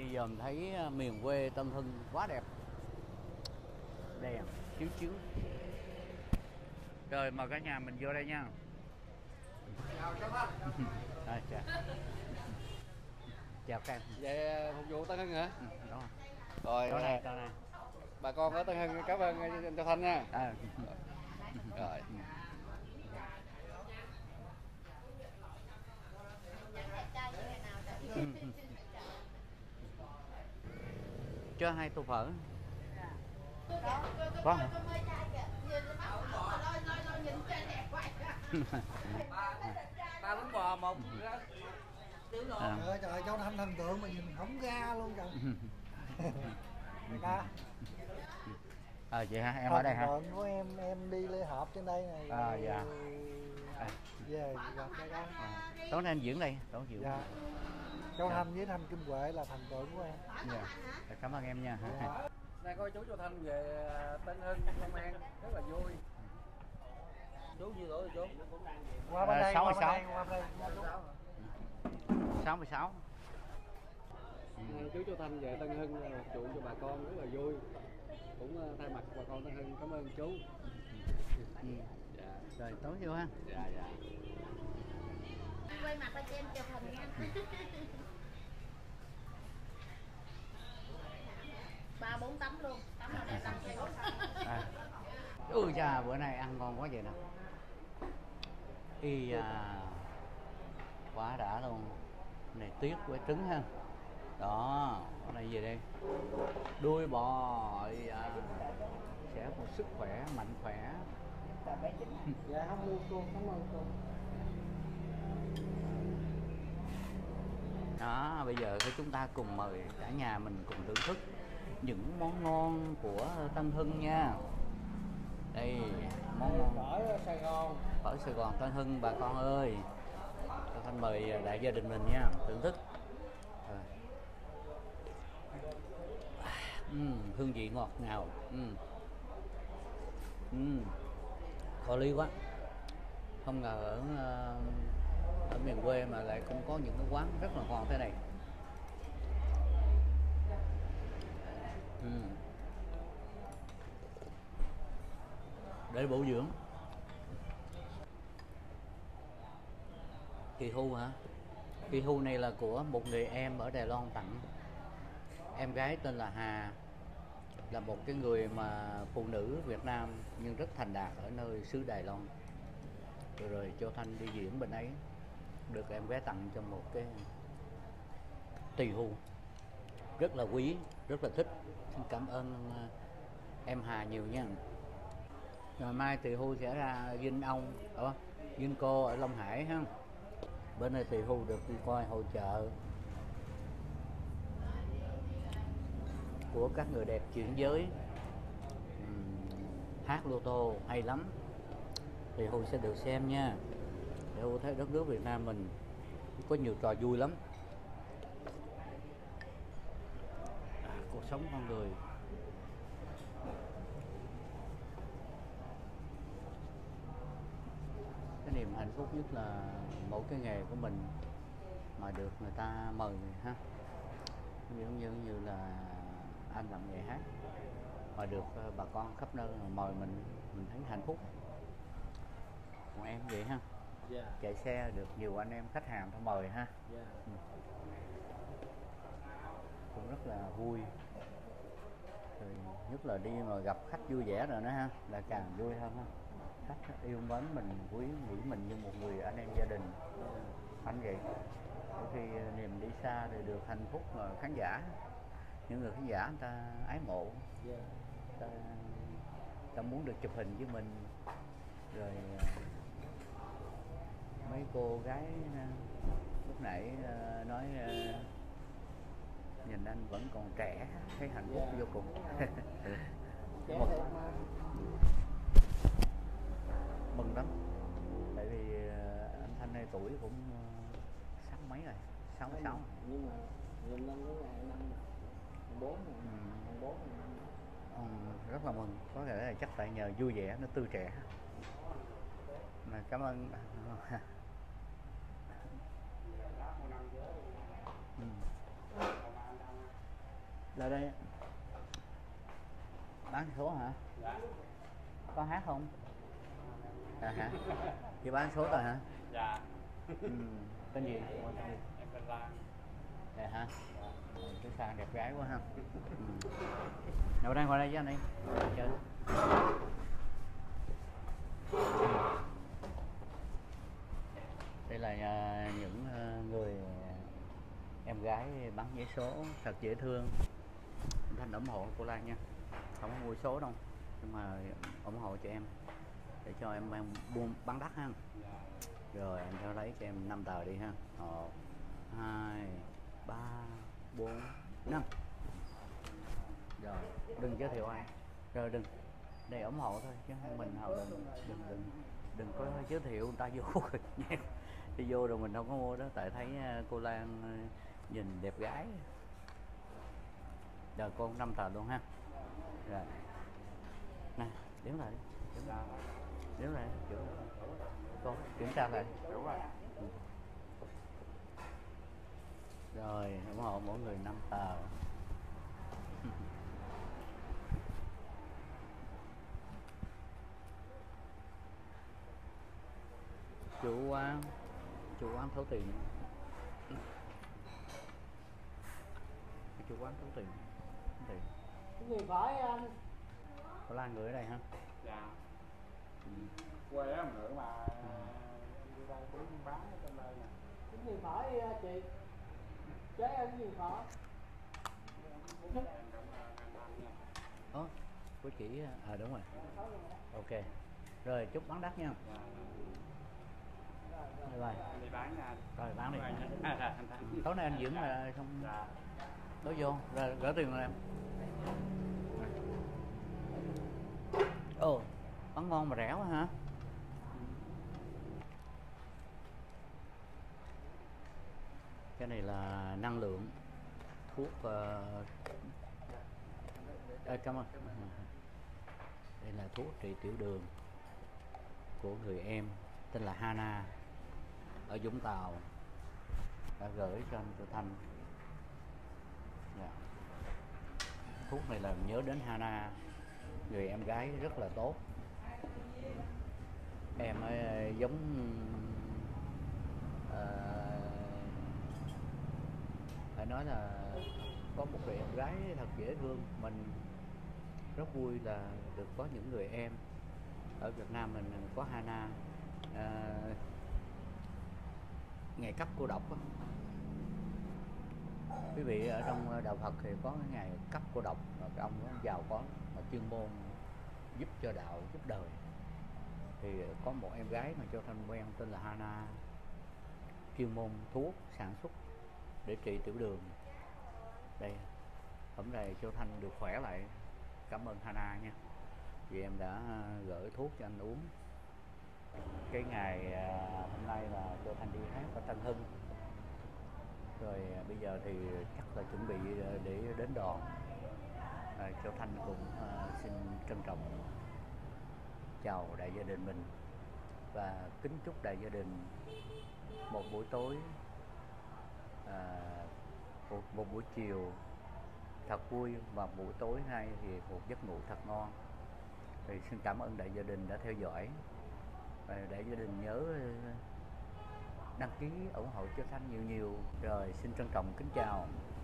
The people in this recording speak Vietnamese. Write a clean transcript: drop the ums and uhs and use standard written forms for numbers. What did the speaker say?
Bây giờ mình thấy miền quê Tân Hưng quá đẹp, đèn chiếu chiếu. Rồi mời cả nhà mình vô đây nha. Chào cháu Thanh. Chào. Chào các em. Về phục vụ Tân Hưng hả? Đó. Rồi. Đó này. Bà con ở Tân Hưng cảm ơn anh Châu Thanh nha. Rồi. Cho 2 tô phở. Có hả? Ba bún bò một. Trời ơi, Châu Thanh thần tượng mà nhìn không ra luôn trời. Chị hả? Em ở đây hả? Thần tượng của em đi Lê Hợp trên đây này. Dạ. Về gặp đây đó. Tối nay anh diễn đây, tối diễn. Dạ. Châu Thanh với Thanh Kim Huệ là thần tượng của em. Dạ. Cảm ơn em nha. Dạ. Nay coi chú Châu Thanh về Tân Hưng, Long An rất là vui. Chú nhiêu tuổi rồi chú? Qua bên đây, 66. qua bên đây. 66. Chú Châu Thanh về Tân Hưng phục vụ cho bà con rất là vui. Cũng thay mặt bà con Tân Hưng cảm ơn chú. Dạ. Rồi tối vô ha. Dạ. Quay mặt cho em chụp hình nha. 3-4 tấm luôn, tấm nào đẹp tấm kia. Ui cha, bữa nay ăn ngon quá vậy nè. Quá đã luôn. Này tuyết với trứng ha. Đó, ở đây gì đây? Đuôi bò sẽ một sức khỏe, mạnh khỏe. Dạ không luôn cô, cảm ơn cô. Đó, bây giờ chúng ta cùng mời cả nhà mình cùng thưởng thức những món ngon của Tân Hưng nha. Đây, món ngon Phở Sài Gòn. Phở Sài Gòn Tân Hưng bà con ơi. Tôi Thanh mời đại gia đình mình nha, thưởng thức. Hương vị ngọt ngào. Khó lý quá. Không ngờ ở miền quê mà lại cũng có những cái quán rất là ngon thế này. Để bổ dưỡng. Kỳ hưu hả? Kỳ hưu này là của một người em ở Đài Loan tặng. Em gái tên là Hà, là một cái người mà phụ nữ Việt Nam nhưng rất thành đạt ở nơi xứ Đài Loan. Rồi Châu Thanh đi diễn bên ấy, được em gái tặng cho một cái tỳ hưu rất là quý, rất là thích. Xin cảm ơn em Hà nhiều nha. Rồi mai tỳ hưu sẽ ra Vinh Ông, Vinh Cô ở Long Hải ha. Bên này tỳ hưu được đi coi hội chợ của các người đẹp chuyển giới, hát lô tô hay lắm. Tỳ hưu sẽ được xem nha. Tỳ hưu thấy đất nước Việt Nam mình có nhiều trò vui lắm. Cuộc sống con người. Cái niềm hạnh phúc nhất là mỗi cái nghề của mình mà được người ta mời ha. Giống như là anh làm nghề hát mà được bà con khắp nơi mời mình thấy hạnh phúc. Còn em vậy ha. Yeah. Chạy xe được nhiều anh em khách hàng ta mời ha. Yeah. Cũng rất là vui. Rồi nhất là đi mà gặp khách vui vẻ rồi đó ha, là càng vui hơn ha. Khách yêu mến mình, quý nghĩ mình như một người anh em gia đình. Anh vậy. Đôi khi niềm đi xa thì được hạnh phúc mà khán giả, những người khán giả người ta ái mộ, ta muốn được chụp hình với mình. Rồi mấy cô gái lúc nãy nói nhìn anh vẫn còn trẻ, thấy hạnh phúc vô cùng. Mừng lắm, tại vì anh Thanh này tuổi cũng sáu mấy rồi, 66. Nhưng mà nhìn năm cái năm 4 4 rất là mừng, có thể là chắc tại nhờ vui vẻ nó tươi trẻ. Mà cảm ơn. Lại đây bán số hả? Dạ. Có hát không? À hả? Chỉ bán số thôi hả? Dạ. Tên gì? Em tên Lan. Dạ hả? Cái sàn đẹp gái quá ha. Ngồi đây với anh đi chơi. Đây là những người em gái bán vé số thật dễ thương. Anh Thanh ủng hộ cô Lan nha, không có mua số đâu nhưng mà ủng hộ cho em để cho em buôn bán đắt ha. Rồi anh cho lấy cho em 5 tờ đi ha. 1 2 3 4 5. Rồi đừng giới thiệu ai, rồi đừng, để ủng hộ thôi chứ mình hầu đừng có giới thiệu người ta vô nha. Đi vô rồi mình đâu có mua đó, tại thấy cô Lan nhìn đẹp gái. Rồi cô 5 tờ luôn ha. Rồi nè, đếm lại đi, đếm lại cô kiểm tra lại. Đúng rồi. Rồi ủng hộ mỗi người 5 tờ. Chủ quán thấu tiền. Chủ quán thấu tiền. Cái gì phải anh? Có Lan người ở đây ha. Dạ. Quê em nữa mà đi đây cũng bán ở trong đây nè. Cái gì phải chị? Chế em cái gì phải? Của chị đúng rồi. Ok. Rồi chúc bán đắt nha. Rồi. Đi bán nha. Rồi bán đi. Anh Tối nay anh dưỡng là xong. Dạ. Tối vô, rồi gỡ tiền rồi em. Ồ, bán ngon mà rẻ quá hả? Cái này là năng lượng, thuốc cảm ơn. Đây là thuốc trị tiểu đường của người em tên là Hana ở Vũng Tàu, đã gửi cho anh Tô Thanh. Thuốc này là nhớ đến Hana, người em gái rất là tốt. Em ấy giống phải nói là có một người em gái thật dễ thương. Mình rất vui là được có những người em ở Việt Nam mình có Hana. Ngày cấp cô độc đó. Quý vị ở trong đạo Phật thì có cái ngày cấp cô độc, mà cái ông đó giàu có mà chuyên môn giúp cho đạo, giúp đời. Thì có một em gái mà cho Thanh quen tên là Hana, chuyên môn thuốc sản xuất để trị tiểu đường. Đây, hôm nay Châu Thanh được khỏe lại, cảm ơn Hana nha, vì em đã gửi thuốc cho anh uống. Cái ngày hôm nay là Châu Thanh đi hát ở Tân Hưng, rồi bây giờ thì chắc là chuẩn bị để đến đoàn. Châu Thanh cũng xin trân trọng chào đại gia đình mình và kính chúc đại gia đình một buổi tối, một buổi chiều thật vui, và buổi tối nay thì một giấc ngủ thật ngon. Thì xin cảm ơn đại gia đình đã theo dõi, và đại gia đình nhớ đăng ký ủng hộ cho Thanh nhiều nhiều. Rồi xin trân trọng kính chào.